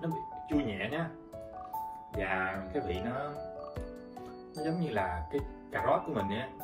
nó bị chua nhẹ nha, và cái vị nó giống như là cái cà rốt của mình á,